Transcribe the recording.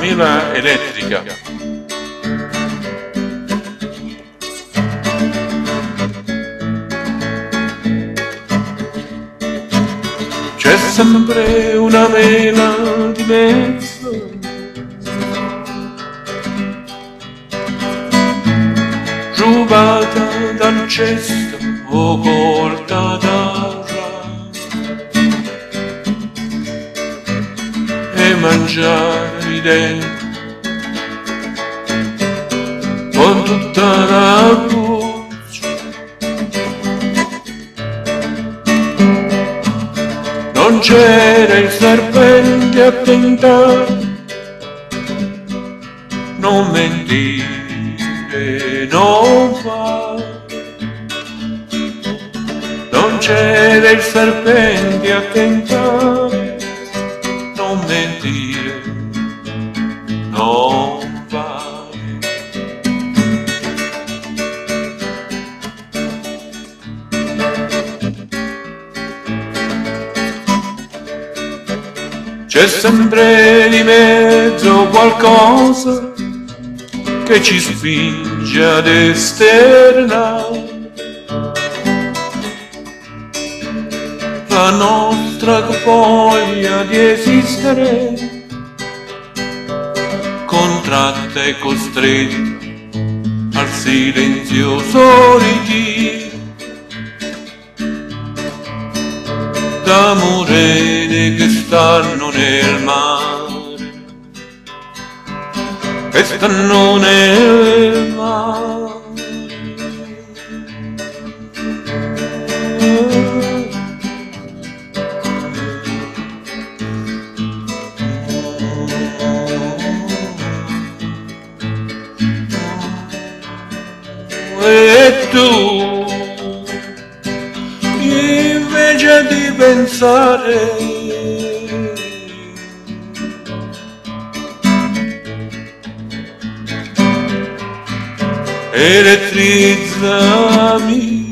mela elettrica. C'è sempre una mela di mezzo, rubata dal cesto o colta d'aura, e mangiare dentro con tutta la buccia. Non c'era il serpente a tentare, non mentire, non fare. Non c'era il serpente a tentare, non mentire, non fare. C'è sempre di mezzo qualcosa che ci spinge ad esternare la nostra voglia di esistere, contratta e costretta al silenzioso ritiro d'amore che stanno nel mare, che stanno nel mare. E tu, invece di pensare elettrizzami